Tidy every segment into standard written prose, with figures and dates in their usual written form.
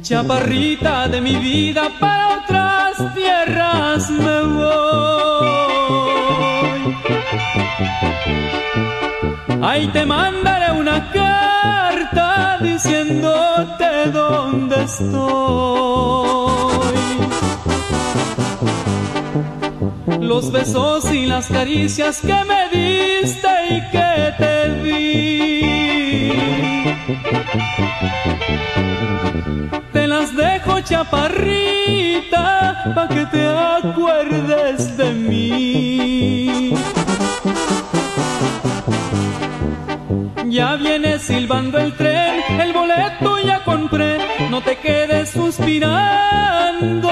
Chaparrita de mi vida, para otras tierras me voy. Ahí te mandaré una carta diciéndote dónde estoy. Los besos y las caricias que me diste y que te di, te las dejo, chaparrita, pa' que te acuerdes de mí. Ya viene silbando el tren, el boleto ya compré, no te quedes suspirando,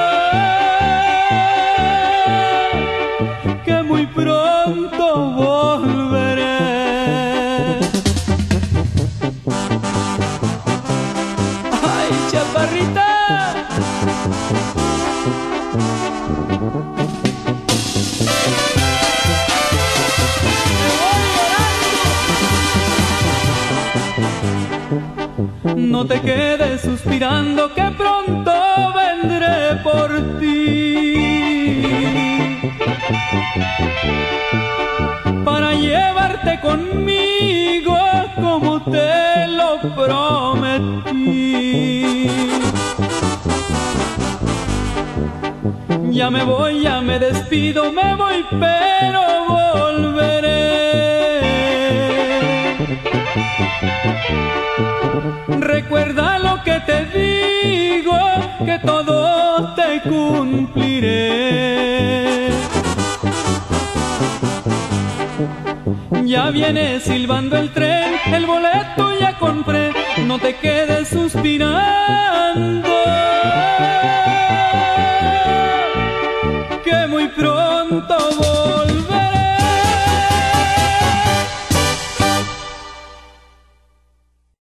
que muy pronto volveré. ¡Ay, chaparrita! No te quedes suspirando, que pronto vendré por ti, para llevarte conmigo como te lo prometí. Ya me voy, ya me despido, me voy, pero volveré. Recuerda lo que te digo, que todo te cumpliré. Ya viene silbando el tren, el boleto ya compré, no te quedes suspirando, que muy pronto